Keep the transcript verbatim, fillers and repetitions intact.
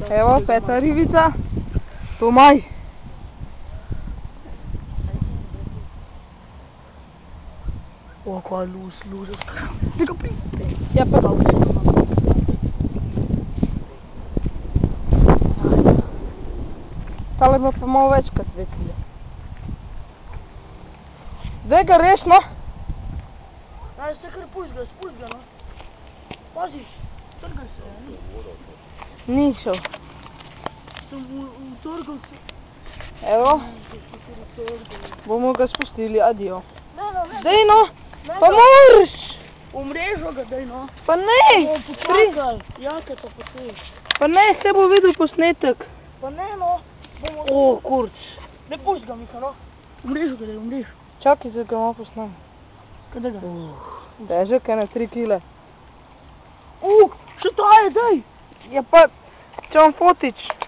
Evo, peta ribica. Tomaj. O, kaj luz, luz. Ja, pa dobro. Tale ima pa malo več kot vetilja. Daj ga resno. Daj se kar pušga, spušga, no. Paziš, trgaj se. Ni šel. Sem utrgal se. Evo. Bomo ga spustili, adijo. Ne, no, ne. Daj no, pa moraš. V mrežo ga daj, no. Pa ne. Počakaj, jake pa potej. Pa ne, se bo videl posnetek. Pa ne, no. O, kurc. Ne pušt ga, Mika, no. V mrežo ga daj, v mrežo. Čakaj, se ga malo posnem. Kaj ga? Težek je na tri kile. Uh, še ta je, daj. Ja pa, če vam fotič.